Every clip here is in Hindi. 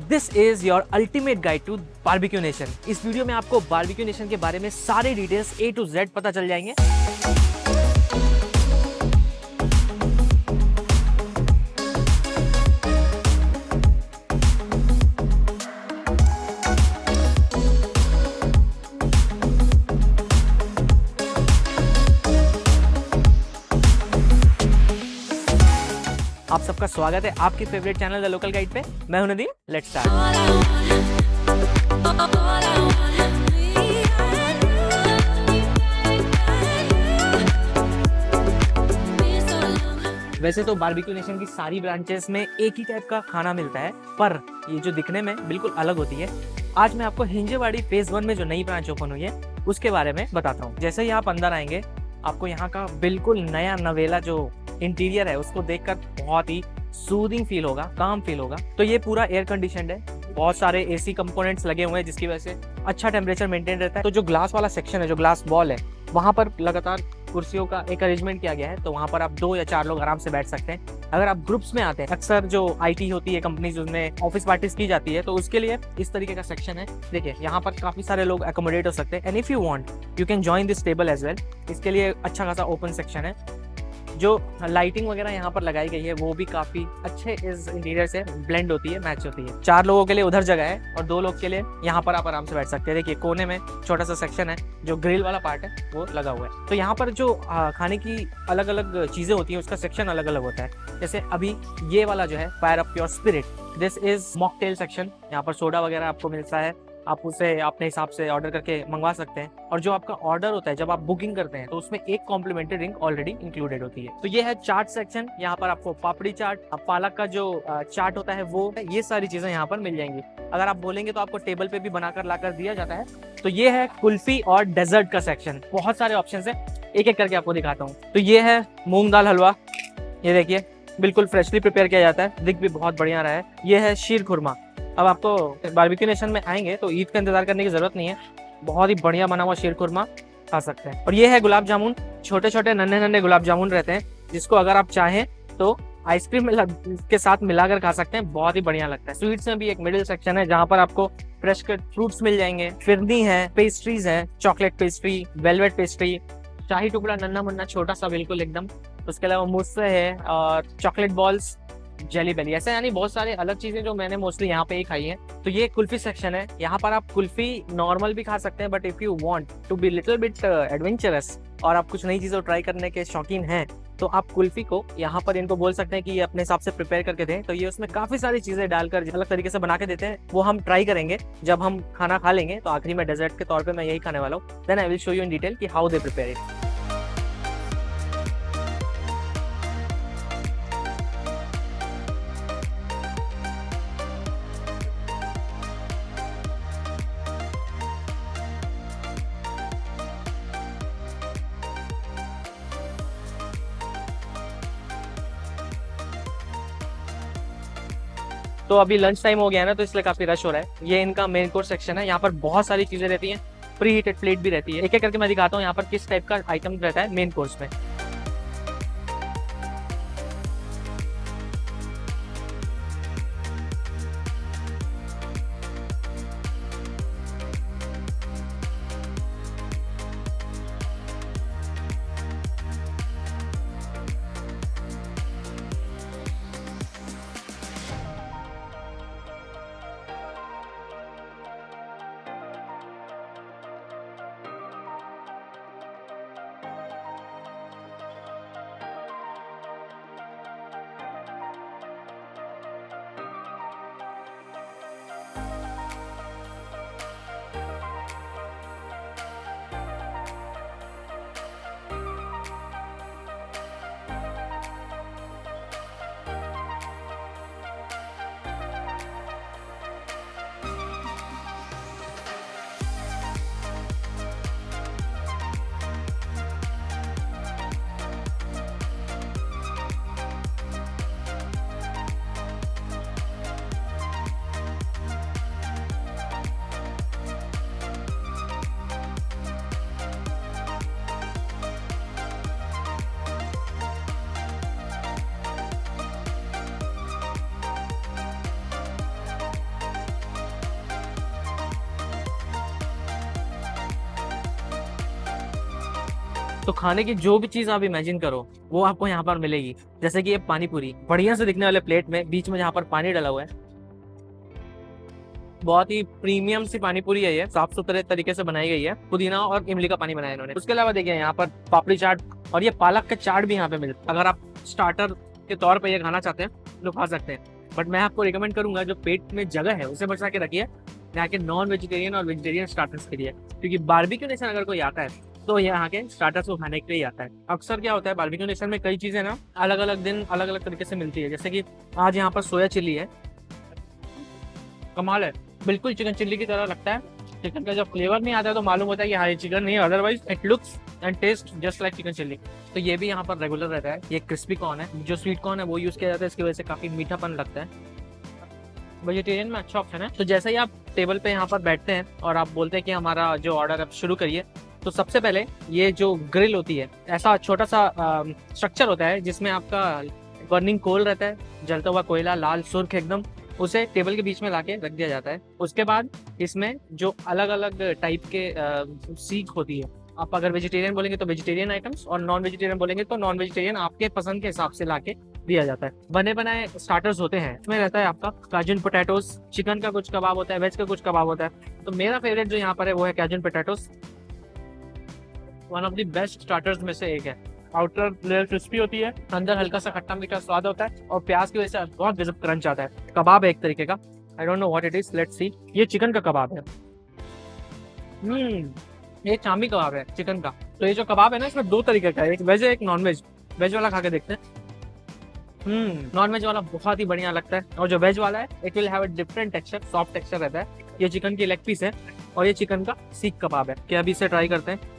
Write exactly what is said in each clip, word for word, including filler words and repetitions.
This is your ultimate guide to Barbeque Nation. इस वीडियो में आपको बारबेक्यू नेशन के बारे में सारे डिटेल्स ए टू जेड पता चल जाएंगे। आप सबका स्वागत है आपके favourite channel the local guide पे। मैं हूं नदीम, लेट्स स्टार्ट। वैसे तो बारबेक्यू नेशन की सारी ब्रांचेस में एक ही टाइप का खाना मिलता है, पर ये जो दिखने में बिल्कुल अलग होती है। आज मैं आपको हिंजेवाड़ी फेज वन में जो नई ब्रांच ओपन हुई है उसके बारे में बताता हूँ। जैसे ही आप अंदर आएंगे आपको यहाँ का बिल्कुल नया नवेला जो इंटीरियर है उसको देखकर बहुत ही सूदिंग फील होगा, काम फील होगा। तो ये पूरा एयर कंडीशनड है, बहुत सारे एसी कंपोनेंट्स लगे हुए हैं जिसकी वजह से अच्छा टेम्परेचर मेंटेन रहता है। तो जो ग्लास वाला सेक्शन है, जो ग्लास वॉल है, वहां पर लगातार कुर्सियों का एक अरेंजमेंट किया गया है। तो वहां पर आप दो या चार लोग आराम से बैठ सकते हैं। अगर आप ग्रुप्स में आते हैं, अक्सर जो आईटी होती है कंपनीज, उसमें ऑफिस पार्टीज की जाती है, तो उसके लिए इस तरीके का सेक्शन है। देखिए यहाँ पर काफी सारे लोग एकोमोडेट हो सकते हैं। And if you want you can join this table as well. इसके लिए अच्छा खासा ओपन सेक्शन है। जो लाइटिंग वगैरह यहाँ पर लगाई गई है वो भी काफी अच्छे इस इंटीरियर से ब्लेंड होती है, मैच होती है। चार लोगों के लिए उधर जगह है और दो लोग के लिए यहाँ पर आप आराम से बैठ सकते हैं। देखिए कोने में छोटा सा सेक्शन है, जो ग्रिल वाला पार्ट है वो लगा हुआ है। तो यहाँ पर जो खाने की अलग अलग चीजें होती हैं उसका सेक्शन अलग अलग होता है। जैसे अभी ये वाला जो है fire up your spirit, this is mocktail section. यहाँ पर सोडा वगैरह आपको मिलता है, आप उसे अपने हिसाब से ऑर्डर करके मंगवा सकते हैं। और जो आपका ऑर्डर होता है जब आप बुकिंग करते हैं तो उसमें एक कॉम्प्लीमेंट्री ड्रिंक ऑलरेडी इंक्लूडेड होती है। तो ये है चाट सेक्शन। यहाँ पर आपको पापड़ी चाट, पालक का जो चाट होता है वो, ये सारी चीजें यहाँ पर मिल जाएंगी। अगर आप बोलेंगे तो आपको टेबल पे भी बनाकर लाकर दिया जाता है। तो ये है कुल्फी और डेजर्ट का सेक्शन। बहुत सारे ऑप्शन है, एक एक करके आपको दिखाता हूँ। तो ये है मूंग दाल हलवा, ये देखिए बिल्कुल फ्रेशली प्रिपेयर किया जाता है, दिख भी बहुत बढ़िया रहा है। ये है शीर खुरमा। अब आपको बारबेक्यू नेशन में आएंगे तो ईद का इंतजार करने की जरूरत नहीं है, बहुत ही बढ़िया बना हुआ शीर खुरमा खा सकते हैं। और ये है गुलाब जामुन, छोटे छोटे नन्हे नन्हे गुलाब जामुन रहते हैं, जिसको अगर आप चाहें तो आइसक्रीम के साथ मिलाकर खा सकते हैं, बहुत ही बढ़िया लगता है। स्वीट्स में भी एक मिडिल सेक्शन है जहाँ पर आपको फ्रेश कट फ्रूट्स मिल जाएंगे, फिरनी है, पेस्ट्रीज है, chocolate pastry, velvet pastry, shahi tukda नन्ना मुन्ना छोटा सा बिल्कुल एकदम। उसके अलावा मुझसे है और चॉकलेट बॉल्स, जेली बेली, ऐसे यानी बहुत सारे अलग चीजें जो मैंने मोस्टली यहाँ पे ही खाई हैं। तो ये कुल्फी सेक्शन है। यहाँ पर आप कुल्फी नॉर्मल भी खा सकते हैं, but if you want to be little bit adventurous और आप कुछ नई चीजें ट्राई करने के शौकीन हैं तो आप कुल्फी को यहाँ पर इनको बोल सकते हैं कि ये अपने हिसाब से प्रिपेयर करके दें। तो ये उसमें काफी सारी चीजें डालकर अलग तरीके से बना के देते हैं, वो हम ट्राई करेंगे जब हम खाना खा लेंगे। तो आखिरी में डेजर्ट के तौर पर मैं यही खाने वाला हूँ। Then I will show you in detail कि हाउ दे प्रिपेयर इट। तो अभी लंच टाइम हो गया है ना, तो इसलिए काफी रश हो रहा है। ये इनका मेन कोर्स सेक्शन है। यहाँ पर बहुत सारी चीजें रहती हैं, प्री हीटेड प्लेट भी रहती है। एक एक करके मैं दिखाता हूँ यहाँ पर किस टाइप का आइटम रहता है मेन कोर्स में। तो खाने की जो भी चीज़ आप इमेजिन करो वो आपको यहाँ पर मिलेगी। जैसे कि ये पानी पूरी बढ़िया से दिखने वाले प्लेट में बीच में यहाँ पर पानी डाला हुआ है। बहुत ही प्रीमियम सी पानी पूरी है, ये साफ सुथरे तरीके से बनाई गई है। पुदीना और इमली का पानी बनाया इन्होंने। उसके अलावा देखिए यहाँ पर पापड़ी चाट और ये पालक का चाट भी यहाँ पे मिलता है। अगर आप स्टार्टर के तौर पर ये खाना चाहते हैं तो खा सकते हैं, बट मैं आपको रिकमेंड करूंगा जो पेट में जगह है उसे बचा के रखिए यहाँ के नॉन वेजिटेरियन और वेजिटेरियन स्टार्टर्स के लिए, क्योंकि बारबेक्यू नेशन अगर कोई आता है तो यहाँ के स्टार्टर्स को खाने के लिए आता है। अक्सर क्या होता है बारबेक्यू नेशन में कई चीजें ना अलग अलग दिन अलग अलग तरीके से मिलती है। जैसे कि आज यहाँ पर सोया चिल्ली है, कमाल है, बिल्कुल चिकन चिल्ली की तरह लगता है। चिकन का जब फ्लेवर नहीं आता है तो मालूम होता है कि हाँ ये चिकन नहीं है, otherwise it looks and taste just like chicken chilli. तो ये भी यहाँ पर रेगुलर रहता है। ये क्रिस्पी कॉर्न है, जो स्वीट कॉर्न है वो यूज किया जाता है, इसकी वजह से काफी मीठापन लगता है। वेजिटेरियन में अच्छा ऑप्शन है। तो जैसे ही आप टेबल पे यहाँ पर बैठते हैं और आप बोलते हैं कि हमारा जो ऑर्डर आप शुरू करिए, तो सबसे पहले ये जो ग्रिल होती है, ऐसा छोटा सा स्ट्रक्चर होता है जिसमें आपका बर्निंग कोल रहता है, जलता हुआ कोयला लाल सुर्ख एकदम, उसे टेबल के बीच में लाके रख दिया जाता है। उसके बाद इसमें जो अलग अलग टाइप के सीख होती है, आप अगर वेजिटेरियन बोलेंगे तो वेजिटेरियन आइटम्स और नॉन वेजिटेरियन बोलेंगे तो नॉन वेजिटेरियन आपके पसंद के हिसाब से लाके दिया जाता है। बने बनाए स्टार्टर्स होते हैं, इसमें रहता है आपका काजून पोटैटोस, चिकन का कुछ कबाब होता है, वेज का कुछ कबाब होता है। तो मेरा फेवरेट जो यहाँ पर है वो है cajun potatoes, one of the best starters में से एक है। आउटर लेयर क्रिस्पी होती है, अंदर हल्का सा खट्टा मीठा स्वाद होता है और प्याज की वजह से बहुत गजब क्रंच आता है। कबाब है एक तरीके का, I don't know what it is, let's see. ये चिकन का कबाब है, हम्म ये चामी कबाब है चिकन का। तो ये जो कबाब है ना इसमें दो तरीके का है, एक वेज है एक नॉन वेज। वेज वाला खा के देखते हैं। हम्म नॉन वेज वाला बहुत ही बढ़िया लगता है, और जो वेज वाला है it will have a different texture, soft texture रहता है। ये चिकन की लेग पीस है और ये चिकन का सीख कबाब है। क्या अभी इसे ट्राई करते हैं,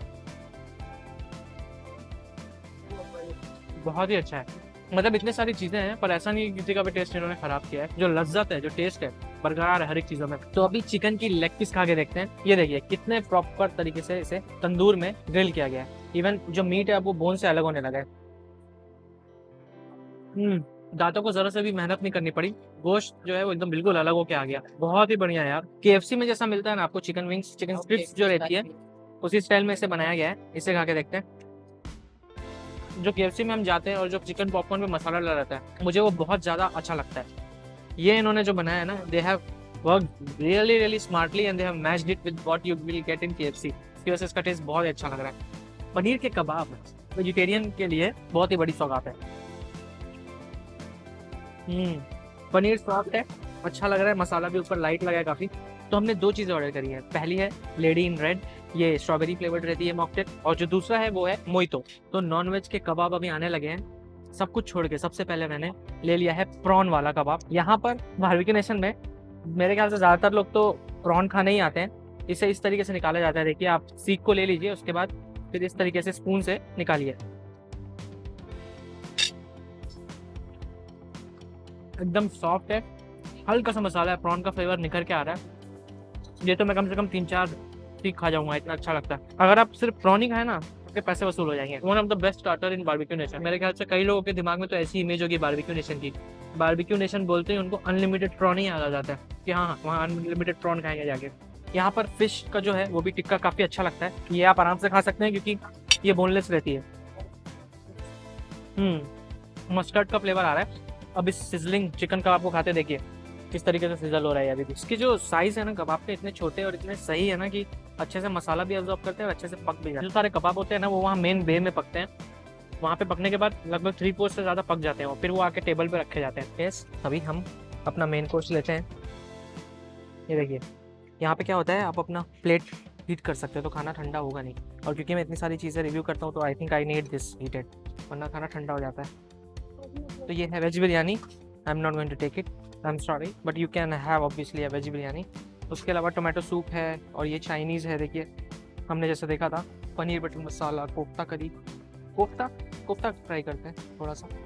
बहुत ही अच्छा है। मतलब इतनी सारी चीजें हैं पर ऐसा नहीं किसी का भी टेस्ट इन्होंने खराब किया है। जो लज्जत है, जो टेस्ट है, बरकरार है हर एक चीजों में। तो अभी चिकन की लेग पीस खा के देखते हैं। ये देखिए कितने प्रॉपर तरीके से इसे तंदूर में ग्रिल किया गया है। इवन जो मीट है वो बोन से अलग होने लगा है। हम्म दांतों को जरा से भी मेहनत नहीं करनी पड़ी, गोश्त जो है वो एकदम बिल्कुल अलग होके आ गया। बहुत ही बढ़िया यार। केएफसी में जैसा मिलता है ना आपको चिकन विंग्स, चिकन स्ट्रिप्स जो रहती है, उसी स्टाइल में इसे बनाया गया है। इसे खा के देखते हैं। जो केएफसी में हम जाते हैं और जो चिकन पॉपकॉर्न में मसाला डाला रहता है, मुझे वो बहुत ज़्यादा अच्छा लगता है। ये इन्होंने जो बनाया है ना, they have worked really really smartly and they have matched it with what you will get in KFC. इसकी वजह से इसका टेस्ट बहुत ही अच्छा लग रहा है। पनीर के कबाब वेजिटेरियन के लिए बहुत ही बड़ी सौगात है। हम्म पनीर सॉफ्ट है, अच्छा लग रहा है, मसाला भी ऊपर लाइट लगा है काफ़ी। तो हमने दो चीज़ें ऑर्डर करी है। पहली है लेडी इन रेड, ये स्ट्रॉबेरी फ्लेवर्ड रहती है मॉकटेल, और जो दूसरा है वो है मोइतो। तो नॉन वेज के कबाब अभी आने लगे हैं। सब कुछ छोड़ के सबसे पहले मैंने ले लिया है प्रॉन वाला कबाब। यहाँ पर बारबेक्यू नेशन में मेरे ख्याल से ज़्यादातर लोग तो प्रॉन खाने ही आते हैं। इसे इस तरीके से निकाला जाता है। देखिए आप सीख को ले लीजिए, उसके बाद फिर इस तरीके से स्पून से निकालिए। एकदम सॉफ्ट है, हल्का सा मसाला है, प्रॉन का फ्लेवर निखर के आ रहा है। ये तो मैं कम से कम तीन चार सीख खा जाऊंगा, इतना अच्छा लगता है। अगर आप सिर्फ प्रॉन ही खाए ना तो पैसे वसूल हो जाएंगे। One of the best starter in Barbeque Nation. मेरे ख्याल से कई लोगों के दिमाग में तो ऐसी इमेज होगी बारबेक्यू नेशन की। बारबेक्यू नेशन बोलते ही उनको अनलिमिटेड प्रॉन ही याद आ जाता है कि हाँ वहाँ अनलिमिटेड प्रॉन खाएंगे जाके। यहाँ पर फिश का जो है वो भी टिक्का काफ़ी अच्छा लगता है। ये आप आराम से खा सकते हैं क्योंकि ये बोनलेस रहती है। हम्म मस्टर्ड का फ्लेवर आ रहा है। अब इस सिजलिंग चिकन कबाब को खाते देखिए किस तरीके से सिजल हो रहा है अभी भी। इसके जो साइज है ना कबाब के, इतने छोटे और इतने सही है ना कि अच्छे से मसाला भी अब्जॉर्ब करते हैं और अच्छे से पक भी जाते हैं। जो सारे कबाब होते हैं ना वो वहाँ मेन बे में पकते हैं। वहाँ पे पकने के बाद लगभग थ्री कोर्स से ज़्यादा पक जाते हैं, फिर वो आके टेबल पे रखे जाते हैं। यस अभी हम अपना मेन कोर्स लेते हैं। ये देखिए यहाँ पे क्या होता है, आप अपना प्लेट हीट कर सकते हो तो खाना ठंडा होगा नहीं। और क्योंकि मैं इतनी सारी चीज़ें रिव्यू करता हूँ तो I think I need this heated, वरना खाना ठंडा हो जाता है। तो ये है veg biryani. I am not going to take it, I am sorry, but you can have obviously a veg biryani. उसके अलावा टोमेटो सूप है और ये चाइनीज़ है। देखिए हमने जैसे देखा था पनीर बटर मसाला, कोफ्ता करी, कोफ्ता कोफ्ता ट्राई करते हैं थोड़ा सा।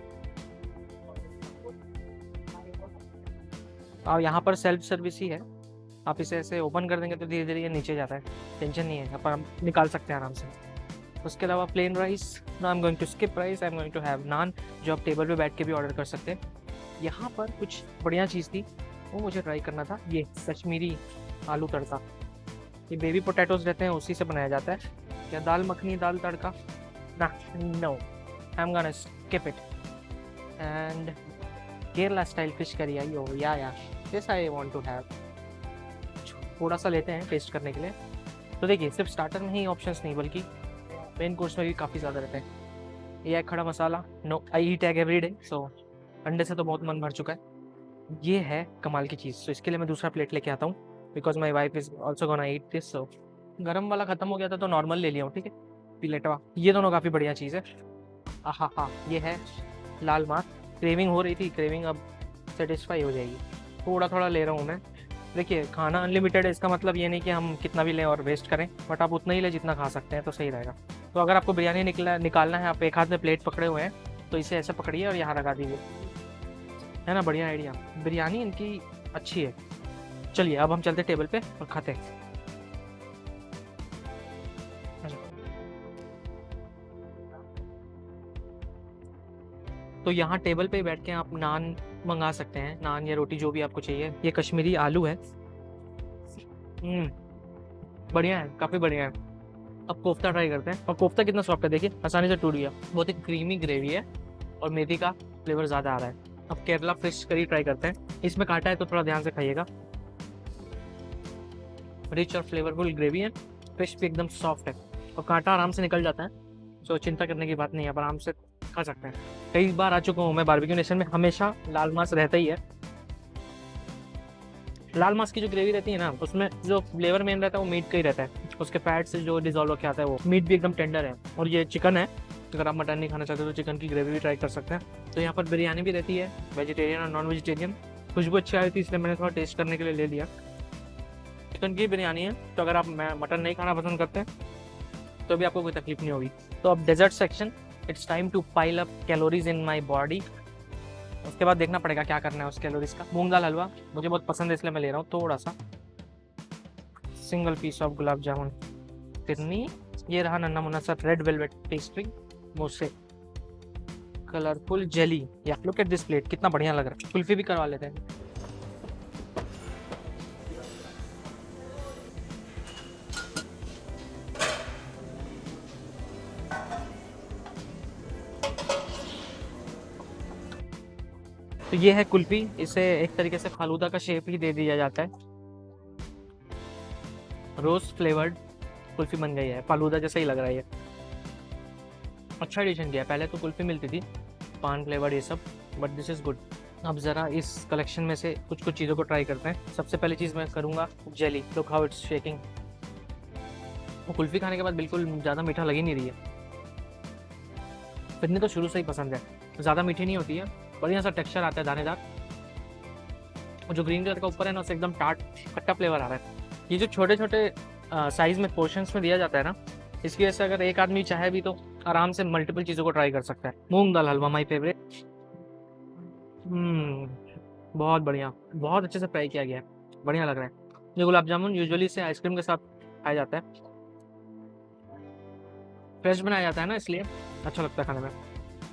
और यहाँ पर सेल्फ सर्विस ही है, आप इसे ऐसे ओपन कर देंगे तो धीरे धीरे ये नीचे जाता है, टेंशन नहीं है, यहाँ पर हम निकाल सकते हैं आराम से। उसके अलावा plain rice, no I am going to skip rice, I am going to have naan, जो आप टेबल पे बैठ के भी ऑर्डर कर सकते हैं। यहाँ पर कुछ बढ़िया चीज़ थी वो मुझे ट्राई करना था, ये कश्मीरी आलू तड़का। ये बेबी पोटैटोज रहते हैं उसी से बनाया जाता है। या दाल मखनी, दाल तड़का, Nah, no. I'm gonna skip it. And Kerala style fish curry, yo, yeah, yeah. This I want to have. थोड़ा सा लेते हैं टेस्ट करने के लिए। तो देखिए सिर्फ स्टार्टर में ही ऑप्शंस नहीं बल्कि मेन कोर्स में भी काफ़ी ज़्यादा रहते हैं। ये है खड़ा मसाला, no I eat egg every day, so अंडे से तो बहुत मन भर चुका है। ये है कमाल की चीज़, तो इसके लिए मैं दूसरा प्लेट लेके आता हूँ because my wife is also gonna eat this. So गरम वाला खत्म हो गया था तो नॉर्मल ले लिया हूँ, ठीक है, प्लेटवा। ये दोनों काफ़ी बढ़िया चीज़ है। आहा हा, ये है लाल मांस। क्रेविंग हो रही थी, क्रेविंग अब सेटिस्फाई हो जाएगी। थोड़ा थोड़ा ले रहा हूँ मैं। देखिए खाना अनलिमिटेड है, इसका मतलब ये नहीं कि हम कितना भी लें और वेस्ट करें, बट आप उतना ही लें जितना खा सकते हैं तो सही रहेगा। तो अगर आपको बिरयानी निकला निकालना है, आप एक हाथ में प्लेट पकड़े हुए हैं तो इसे ऐसे पकड़िए और यहाँ लगा दीजिए, है ना, बढ़िया आइडिया। बिरयानी इनकी अच्छी है। चलिए अब हम चलते टेबल पे और खाते हैं। तो यहाँ टेबल पे बैठ के आप नान मंगा सकते हैं, नान या रोटी जो भी आपको चाहिए। ये कश्मीरी आलू है, हम्म बढ़िया है, काफ़ी बढ़िया है। अब कोफ्ता ट्राई करते हैं। और कोफ्ता कितना सॉफ्ट है, देखिए आसानी से टूट गया। बहुत ही क्रीमी ग्रेवी है और मेथी का फ्लेवर ज़्यादा आ रहा है। अब केरला फिश करी ट्राई करते हैं। इसमें कांटा है तो थोड़ा ध्यान से खाइएगा। रिच और फ्लेवरफुल ग्रेवी है, फिश भी एकदम सॉफ्ट है और कांटा आराम से निकल जाता है, तो चिंता करने की बात नहीं है, आप आराम से खा सकते हैं। कई बार आ चुका हूँ मैं बारबेक्यू नेशन में, हमेशा लाल मांस रहता ही है। लाल मांस की जो ग्रेवी रहती है ना, उसमें जो फ्लेवर मेन रहता है वो मीट का ही रहता है, उसके फैट से जो डिजोल्व होकर आता है वो। मीट भी एकदम टेंडर है। और ये चिकन है, अगर आप मटन नहीं खाना चाहते तो चिकन की ग्रेवी भी ट्राई कर सकते हैं। तो यहाँ पर बिरयानी भी रहती है, वेजिटेरियन और नॉन वेजिटेरियन। खुशबू अच्छी आई थी इसलिए मैंने थोड़ा टेस्ट करने के लिए ले लिया। चिकन की बिरयानी है, तो अगर आप मटन नहीं खाना पसंद करते हैं तो भी आपको कोई तकलीफ नहीं होगी। तो अब dessert section, it's time to pile up calories in my body. उसके बाद देखना पड़ेगा क्या करना है उस कैलोरीज का। मूंग दाल हलवा मुझे बहुत पसंद है इसलिए मैं ले रहा हूँ थोड़ा सा। Single piece of gulab jamun, phirni. ये रहा नन्ना मुन्ना सा रेड वेलवेट पेस्ट्री मुझसे। कलरफुल जेली, या लुक एट दिस प्लेट, कितना बढ़िया लग रहा है। कुल्फी भी करवा लेते हैं। तो ये है कुल्फी, इसे एक तरीके से फालूदा का शेप ही दे दिया जाता है। रोज फ्लेवर्ड कुल्फी बन गई है, फालूदा जैसा ही लग रहा है ये। अच्छा एडिशन किया है, पहले तो कुल्फी मिलती थी पान फ्लेवर्ड ये सब, बट दिस इज़ गुड। अब ज़रा इस कलेक्शन में से कुछ कुछ चीज़ों को ट्राई करते हैं। सबसे पहली चीज़ मैं करूँगा jelly. Look how it's shaking. वो कुल्फी खाने के बाद बिल्कुल ज़्यादा मीठा लग ही नहीं रही है। फिरनी तो शुरू से ही पसंद है, ज़्यादा मीठी नहीं होती है, बढ़िया सा टेक्सचर आता है दानेदार। और जो ग्रीन कलर का ऊपर है ना, उससे एकदम टार्ट खट्टा फ्लेवर आ रहा है। ये जो छोटे छोटे साइज में पोर्शंस में दिया जाता है ना, इसकी वजह से अगर एक आदमी चाहे भी तो आराम से मल्टीपल चीज़ों को ट्राई कर सकता है। मूंग दाल हलवा माई फेवरेट। हम्म बहुत बढ़िया, बहुत अच्छे से फ्राई किया गया है, बढ़िया लग रहा है। ये गुलाब जामुन यूजुअली से आइसक्रीम के साथ खाया जाता है, फ्रेश बनाया जाता है ना, इसलिए अच्छा लगता है खाने में।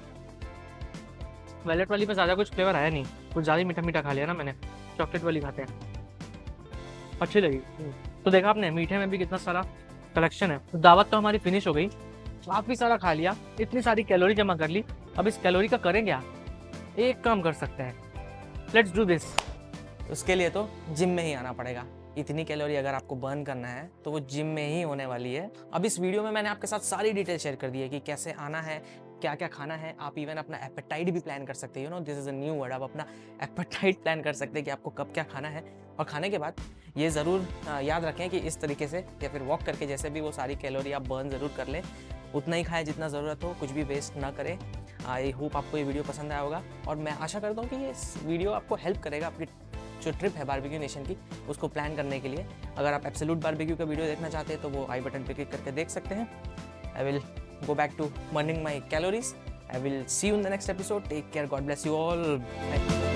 वेलवेट वाली में ज़्यादा कुछ फ्लेवर आया नहीं, कुछ ज़्यादा मीठा मीठा खा लिया ना मैंने। चॉकलेट वाली खाते हैं, अच्छी लगी। तो देखा आपने मीठे में भी कितना सारा कलेक्शन है। तो दावत तो हमारी फिनिश हो गई, काफ़ी सारा खा लिया, इतनी सारी कैलोरी जमा कर ली। अब इस कैलोरी का करें क्या? एक काम कर सकते हैं, लेट्स डू दिस। उसके लिए तो जिम में ही आना पड़ेगा। इतनी कैलोरी अगर आपको बर्न करना है तो वो जिम में ही होने वाली है। अब इस वीडियो में मैंने आपके साथ सारी डिटेल शेयर कर दी है कि कैसे आना है, क्या क्या खाना है। आप इवन अपना एपेटाइट भी प्लान कर सकते हैं। You know this is a new word. आप अपना एपेटाइट प्लान कर सकते हैं कि आपको कब क्या खाना है। और खाने के बाद ये ज़रूर याद रखें कि इस तरीके से या फिर वॉक करके जैसे भी वो सारी कैलोरी आप बर्न ज़रूर कर लें। उतना ही खाएं जितना ज़रूरत हो, कुछ भी वेस्ट ना करें। आई होप आपको ये वीडियो पसंद आया होगा और मैं आशा करता हूँ कि ये वीडियो आपको हेल्प करेगा आपकी जो ट्रिप है बारबेक्यू नेशन की, उसको प्लान करने के लिए। अगर आप एब्सोल्यूट बारबेक्यू का वीडियो देखना चाहते हैं तो वो आई बटन पे क्लिक करके देख सकते हैं। I will go back to burning my calories. I will see you in the next episode. Take care. God bless you all. Bye.